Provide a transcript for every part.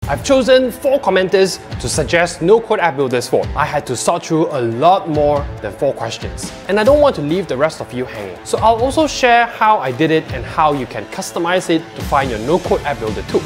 I've chosen 4 commenters to suggest no-code app builders for. I had to sort through a lot more than 4 questions. And I don't want to leave the rest of you hanging. So I'll also share how I did it and how you can customize it to find your no-code app builder too.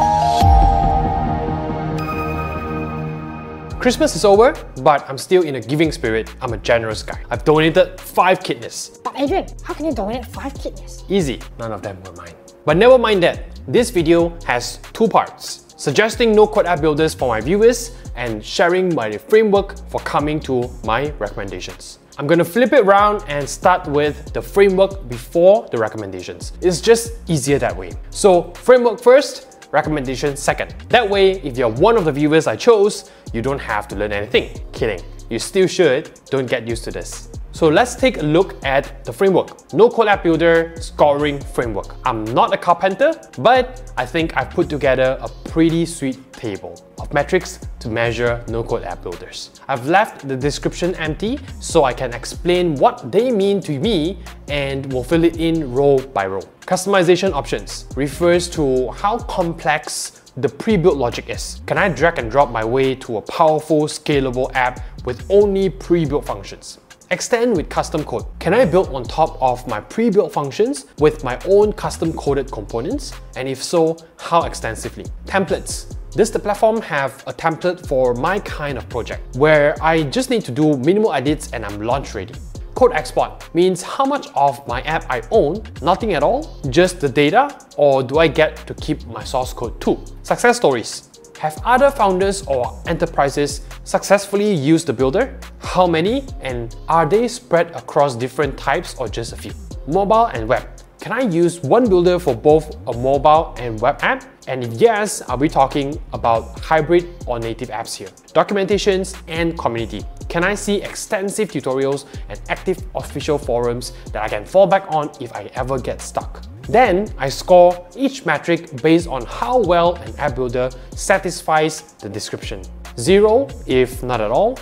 Christmas is over, but I'm still in a giving spirit. I'm a generous guy. I've donated 5 kidneys. But Adrian, how can you donate 5 kidneys? Easy, none of them were mine. But never mind that. This video has 2 parts. Suggesting no-code app builders for my viewers and sharing my framework for coming to my recommendations. I'm gonna flip it around and start with the framework before the recommendations. It's just easier that way. So framework first, recommendation second. That way, if you're one of the viewers I chose, you don't have to learn anything. Kidding. You still should. Don't get used to this. So let's take a look at the framework. No-code app builder scoring framework. I'm not a carpenter, but I think I've put together a pretty sweet table of metrics to measure no-code app builders. I've left the description empty so I can explain what they mean to me and will fill it in row by row. Customization options refers to how complex the pre-built logic is. Can I drag and drop my way to a powerful, scalable app with only pre-built functions? Extend with custom code. Can I build on top of my pre-built functions with my own custom coded components? And if so, how extensively? Templates. Does the platform have a template for my kind of project where I just need to do minimal edits and I'm launch ready? Code export means how much of my app I own, nothing at all, just the data, or do I get to keep my source code too? Success stories. Have other founders or enterprises successfully used the builder? How many? And are they spread across different types or just a few? Mobile and web. Can I use one builder for both a mobile and web app? And if yes, are we talking about hybrid or native apps here? Documentations and community. Can I see extensive tutorials and active official forums that I can fall back on if I ever get stuck? Then I score each metric based on how well an app builder satisfies the description. 0 if not at all,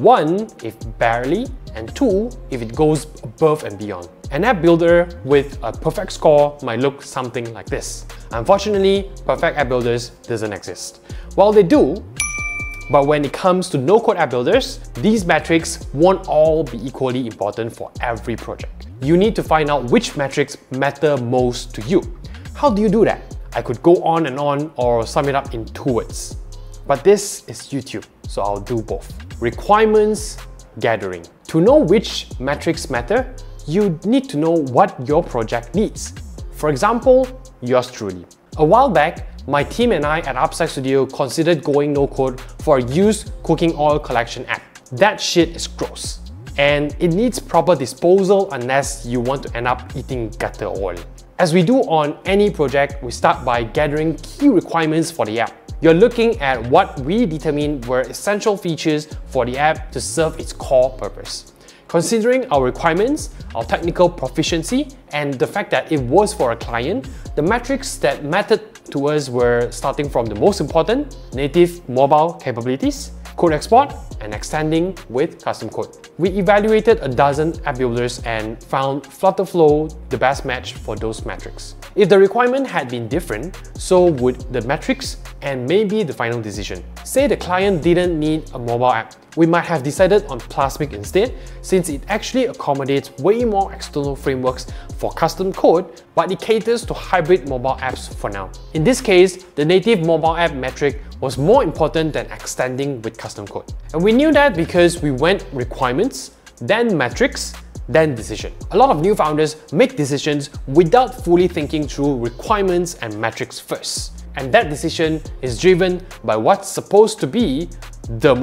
1 if barely, and 2 if it goes above and beyond. An app builder with a perfect score might look something like this. Unfortunately, perfect app builders doesn't exist. Well, they do, but when it comes to no-code app builders, these metrics won't all be equally important for every project. You need to find out which metrics matter most to you. How do you do that? I could go on and on or sum it up in 2 words. But this is YouTube, so I'll do both. Requirements gathering. To know which metrics matter, you need to know what your project needs. For example, yours truly. A while back, my team and I at Upside Studio considered going no-code for a used cooking oil collection app. That shit is gross. And it needs proper disposal unless you want to end up eating gutter oil. As we do on any project, we start by gathering key requirements for the app. You're looking at what we determined were essential features for the app to serve its core purpose. Considering our requirements, our technical proficiency, and the fact that it was for a client, the metrics that mattered to us were starting from the most important, native mobile capabilities, code export, and extending with custom code. We evaluated a dozen app builders and found Flutterflow the best match for those metrics. If the requirement had been different, so would the metrics and maybe the final decision. Say the client didn't need a mobile app. We might have decided on Plasmic instead, since it actually accommodates way more external frameworks for custom code, but it caters to hybrid mobile apps for now. In this case, the native mobile app metric was more important than extending with custom code. And we knew that because we went requirements, then metrics, then decision. A lot of new founders make decisions without fully thinking through requirements and metrics first. And that decision is driven by what's supposed to be the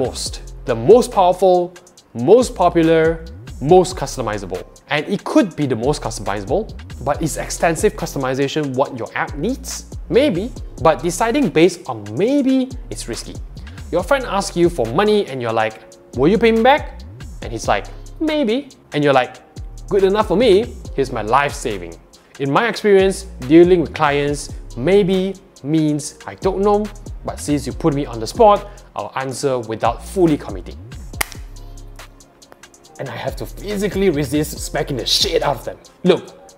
most powerful, most popular, most customizable. And it could be the most customizable, but is extensive customization what your app needs? Maybe, but deciding based on maybe is risky. Your friend asks you for money and you're like, will you pay me back? And he's like, maybe. And you're like, good enough for me, here's my life saving. In my experience, dealing with clients, maybe means I don't know, but since you put me on the spot, I'll answer without fully committing. And I have to physically resist smacking the shit out of them. Look,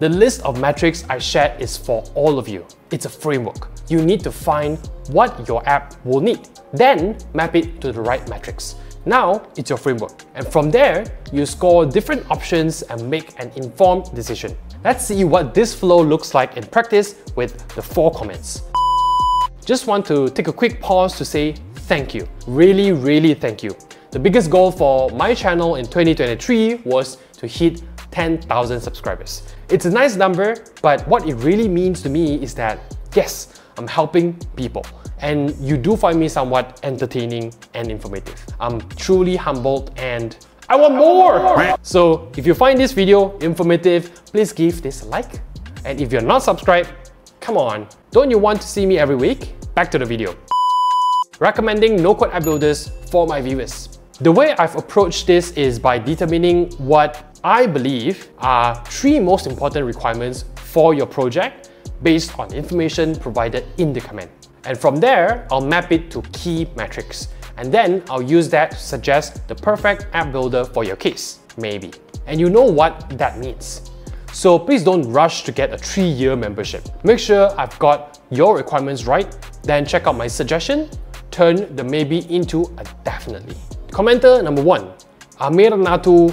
The list of metrics I shared is for all of you. It's a framework. You need to find what your app will need, then map it to the right metrics. Now, it's your framework. And from there, you score different options and make an informed decision. Let's see what this flow looks like in practice with the 4 comments. Just want to take a quick pause to say thank you. Really thank you. The biggest goal for my channel in 2023 was to hit 10,000 subscribers. It's a nice number, but what it really means to me is that, yes, I'm helping people. And you do find me somewhat entertaining and informative. I'm truly humbled and I want more! So if you find this video informative, please give this a like. And if you're not subscribed, come on, don't you want to see me every week? Back to the video. Recommending no-code app builders for my viewers. The way I've approached this is by determining what I believe are 3 most important requirements for your project based on information provided in the comment. And from there, I'll map it to key metrics. And then I'll use that to suggest the perfect app builder for your case, maybe. And you know what that means. So please don't rush to get a 3-year membership. Make sure I've got your requirements right, then check out my suggestion, turn the maybe into a definitely. Commenter number 1, Amir Natu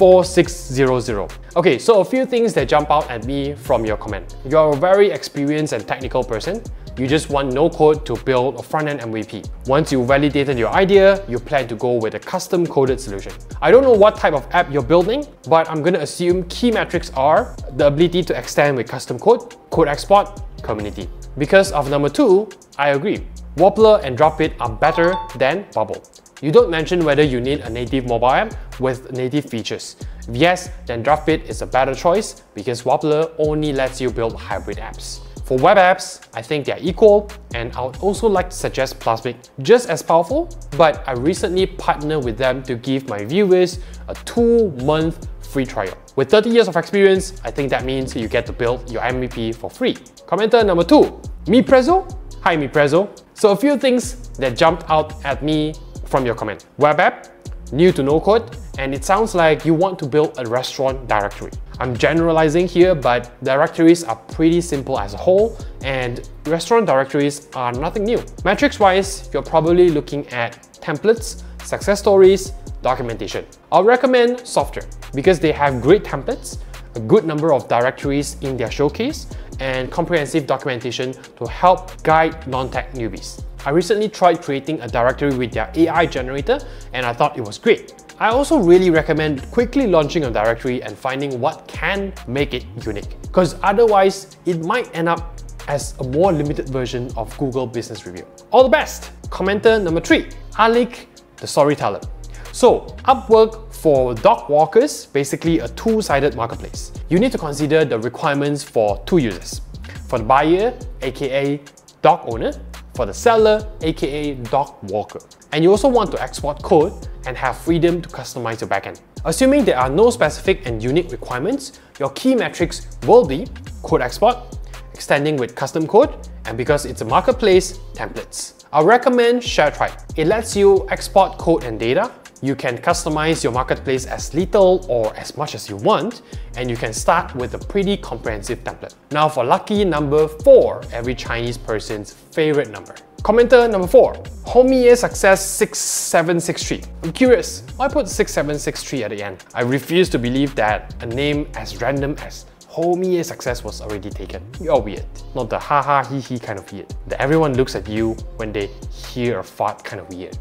4600. Okay, so a few things that jump out at me from your comment. You're a very experienced and technical person. You just want no code to build a front-end MVP. Once you validated your idea, you plan to go with a custom-coded solution. I don't know what type of app you're building, but I'm going to assume key metrics are the ability to extend with custom code, code export, community. Because of number 2, I agree. Wobbler and Dropit are better than Bubble. You don't mention whether you need a native mobile app with native features. If yes, then Dropit is a better choice because Wobbler only lets you build hybrid apps. For web apps, I think they're equal, and I would also like to suggest Plasmic, just as powerful, but I recently partnered with them to give my viewers a 2-month free trial. With 30 years of experience, I think that means you get to build your MVP for free. Commenter number 2, MiPrezzo. Hi MiPrezzo. So a few things that jumped out at me from your comment. Web app, new to no code, and it sounds like you want to build a restaurant directory. I'm generalizing here, but directories are pretty simple as a whole, and restaurant directories are nothing new. Metrics-wise, you're probably looking at templates, success stories, documentation. I'll recommend Software because they have great templates, a good number of directories in their showcase, and comprehensive documentation to help guide non-tech newbies. I recently tried creating a directory with their AI generator and I thought it was great. I also really recommend quickly launching a directory and finding what can make it unique, because otherwise it might end up as a more limited version of Google Business Review. All the best! Commenter number 3, Alik the Storyteller. So, Upwork for dog walkers, basically a 2-sided marketplace. You need to consider the requirements for 2 users. For the buyer, aka dog owner, for the seller, aka dog walker. And you also want to export code and have freedom to customize your backend. Assuming there are no specific and unique requirements, your key metrics will be code export, extending with custom code, and because it's a marketplace, templates. I'll recommend ShareTribe. It lets you export code and data. You can customize your marketplace as little or as much as you want, and you can start with a pretty comprehensive template. Now for lucky number 4, every Chinese person's favorite number. Commenter number 4, Homie Success 6763. I'm curious, why put 6763 at the end? I refuse to believe that a name as random as Homie Success was already taken. You're weird. Not the haha hee hee kind of weird. That everyone looks at you when they hear a fart kind of weird.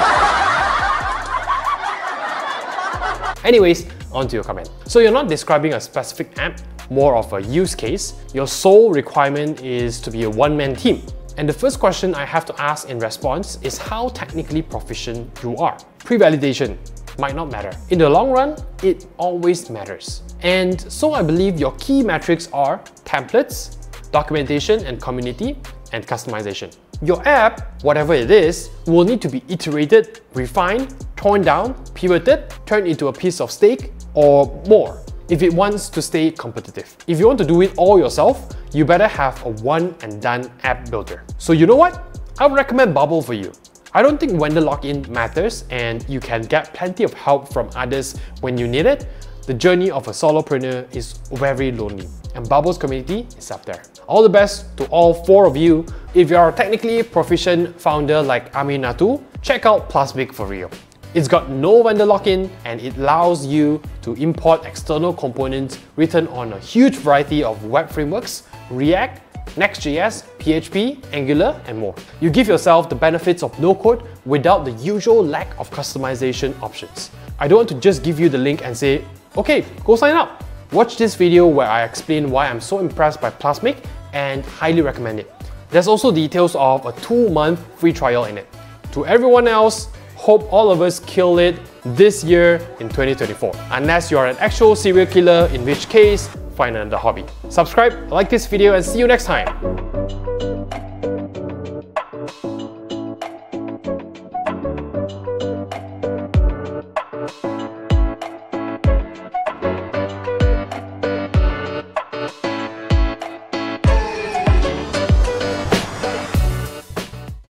Anyways, on to your comment. So you're not describing a specific app, more of a use case. Your sole requirement is to be a one-man team. And the first question I have to ask in response is how technically proficient you are. Pre-validation might not matter. In the long run, it always matters. And so I believe your key metrics are templates, documentation and community, and customization. Your app, whatever it is, will need to be iterated, refined, torn down, pivoted, turned into a piece of steak, or more, if it wants to stay competitive. If you want to do it all yourself, you better have a one-and-done app builder. So you know what? I would recommend Bubble for you. I don't think vendor lock-in matters, and you can get plenty of help from others when you need it, the journey of a solopreneur is very lonely, and Bubbles community is up there. All the best to all 4 of you. If you are a technically proficient founder like Aminatu, check out Plusbig for real. It's got no vendor lock-in and it allows you to import external components written on a huge variety of web frameworks, React, Next.js, PHP, Angular, and more. You give yourself the benefits of no-code without the usual lack of customization options. I don't want to just give you the link and say, okay, go sign up. Watch this video where I explain why I'm so impressed by Plusbig and highly recommend it. There's also details of a 2-month free trial in it. To everyone else, hope all of us kill it this year in 2024. Unless you're an actual serial killer, in which case, find another hobby. Subscribe, like this video, and see you next time.